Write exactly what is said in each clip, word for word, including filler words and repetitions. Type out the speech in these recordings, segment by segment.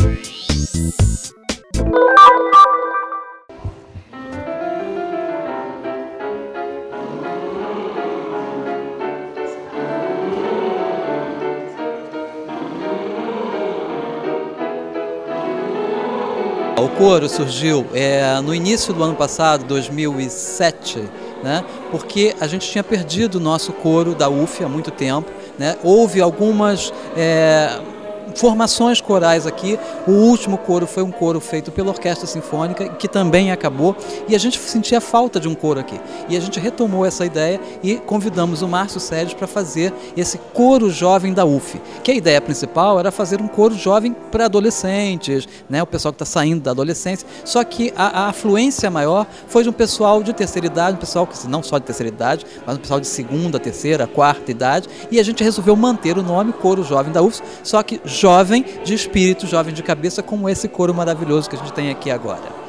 O coro surgiu é, no início do ano passado, dois mil e sete, né, porque a gente tinha perdido o nosso coro da U F há muito tempo, né, houve algumas é, formações corais aqui. O último coro foi um coro feito pela Orquestra Sinfônica, que também acabou, e a gente sentia falta de um coro aqui. E a gente retomou essa ideia e convidamos o Márcio Sedes para fazer esse coro jovem da U F, que a ideia principal era fazer um coro jovem para adolescentes, né, o pessoal que está saindo da adolescência, só que a, a afluência maior foi de um pessoal de terceira idade, um pessoal que não só de terceira idade, mas um pessoal de segunda, terceira, quarta idade, e a gente resolveu manter o nome Coro Jovem da U F, só que jovem de espírito, jovem de cabeça, como esse coro maravilhoso que a gente tem aqui agora.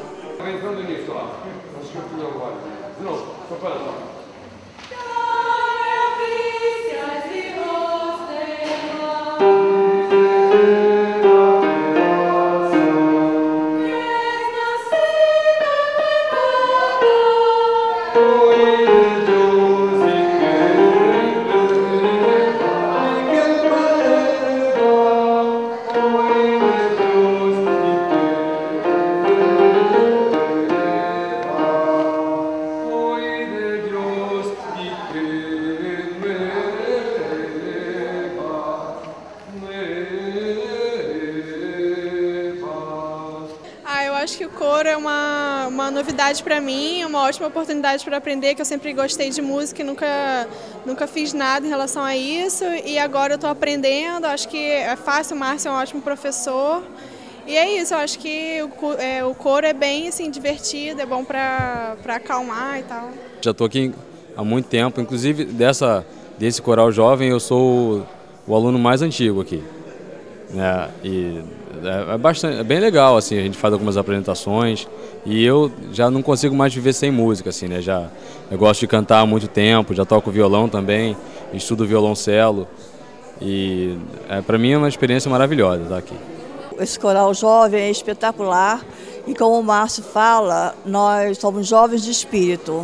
Eu acho que o coro é uma, uma novidade para mim, uma ótima oportunidade para aprender, que eu sempre gostei de música e nunca, nunca fiz nada em relação a isso. E agora eu estou aprendendo, acho que é fácil, o Márcio é um ótimo professor. E é isso, eu acho que o, é, o coro é bem assim, divertido, é bom para para acalmar e tal. Já estou aqui há muito tempo, inclusive dessa, desse coral jovem eu sou o, o aluno mais antigo aqui. É, e é, bastante, é bem legal, assim, a gente faz algumas apresentações e eu já não consigo mais viver sem música, assim, né? Já, eu gosto de cantar há muito tempo, já toco violão também, estudo violoncelo e é, para mim é uma experiência maravilhosa estar aqui. Esse coral jovem é espetacular e, como o Márcio fala, nós somos jovens de espírito.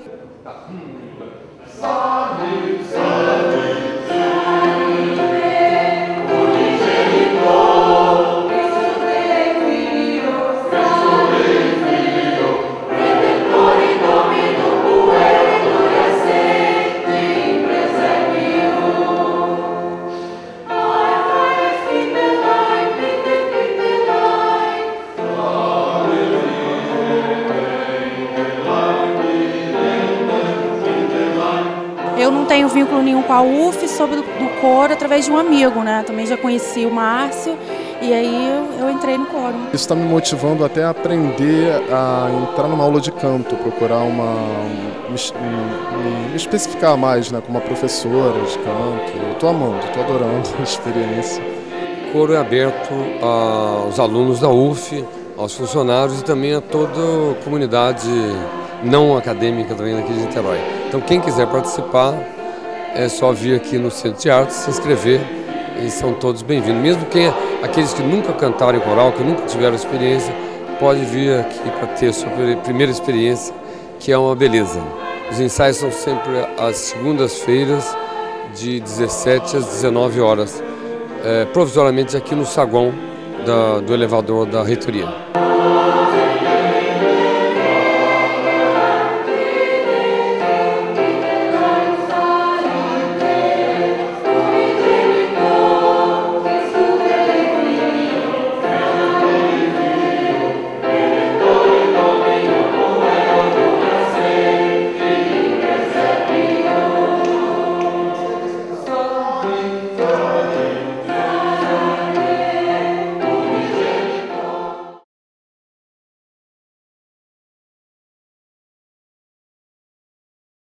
Eu não tenho vínculo nenhum com a U F, sobre do coro através de um amigo, né? Também já conheci o Márcio e aí eu entrei no coro. Isso está me motivando até a aprender a entrar numa aula de canto, procurar uma me, me especificar mais, né, como uma professora de canto. Eu estou amando, estou adorando a experiência. O coro é aberto aos alunos da U F, aos funcionários e também a toda a comunidade não acadêmica também aqui de Niterói. Então quem quiser participar é só vir aqui no Centro de Artes, se inscrever e são todos bem-vindos. Mesmo quem, aqueles que nunca cantaram em coral, que nunca tiveram experiência, pode vir aqui para ter a sua primeira experiência, que é uma beleza. Os ensaios são sempre às segundas-feiras, de dezessete às dezenove horas, é, provisoriamente aqui no saguão da, do elevador da reitoria.